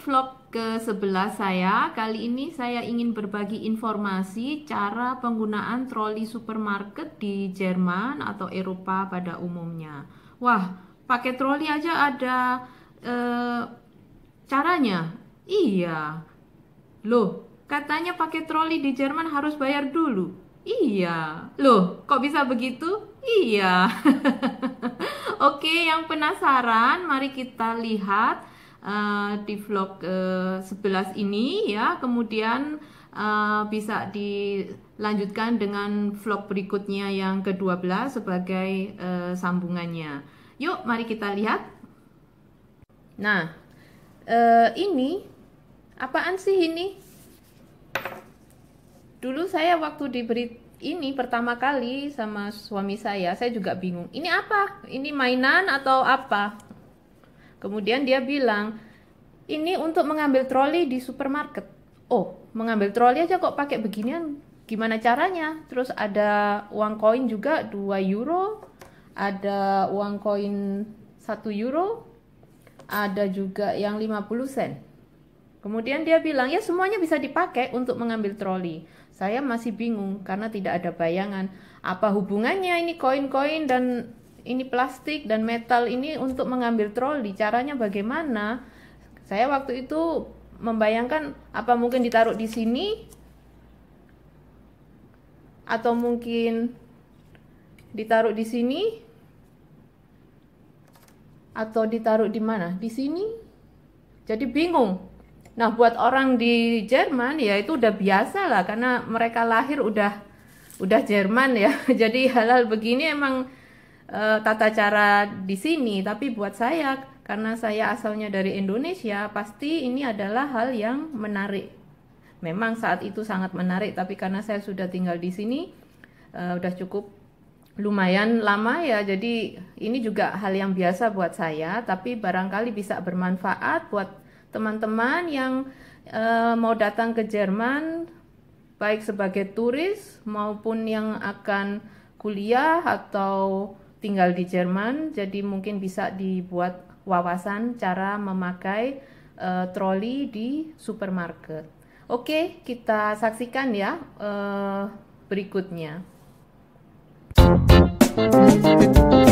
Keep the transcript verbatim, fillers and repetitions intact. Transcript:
vlog ke sebelas saya. Kali ini saya ingin berbagi informasi cara penggunaan troli supermarket di Jerman atau Eropa pada umumnya. Wah, pakai troli aja ada eh, caranya? Iya. Loh, katanya pakai troli di Jerman harus bayar dulu. Iya. Loh, kok bisa begitu? Iya. Oke, yang penasaran, mari kita lihat uh, di vlog uh, sebelas ini ya. Kemudian uh, bisa dilanjutkan dengan vlog berikutnya yang ke dua belas sebagai uh, sambungannya. Yuk, mari kita lihat. Nah, uh, ini apaan sih ini? Dulu saya waktu diberi ini pertama kali sama suami saya, saya juga bingung. Ini apa? Ini mainan atau apa? Kemudian dia bilang, ini untuk mengambil troli di supermarket. Oh, mengambil troli aja kok pakai beginian? Gimana caranya? Terus ada uang koin juga dua euro, ada uang koin satu euro, ada juga yang lima puluh sen. Kemudian dia bilang, ya semuanya bisa dipakai untuk mengambil troli. Saya masih bingung karena tidak ada bayangan. Apa hubungannya ini koin-koin dan ini plastik dan metal ini untuk mengambil troli? Caranya bagaimana? Saya waktu itu membayangkan apa mungkin ditaruh di sini? Atau mungkin ditaruh di sini? Atau ditaruh di mana? Di sini? Jadi bingung. Nah, buat orang di Jerman ya itu udah biasa lah karena mereka lahir udah udah Jerman ya. Jadi hal-hal begini emang e, tata cara di sini. Tapi buat saya karena saya asalnya dari Indonesia, pasti ini adalah hal yang menarik. Memang saat itu sangat menarik, tapi karena saya sudah tinggal di sini e, udah cukup lumayan lama ya. Jadi ini juga hal yang biasa buat saya, tapi barangkali bisa bermanfaat buat teman-teman yang uh, mau datang ke Jerman baik sebagai turis maupun yang akan kuliah atau tinggal di Jerman. Jadi mungkin bisa dibuat wawasan cara memakai uh, troli di supermarket. Oke, kita saksikan ya uh, berikutnya.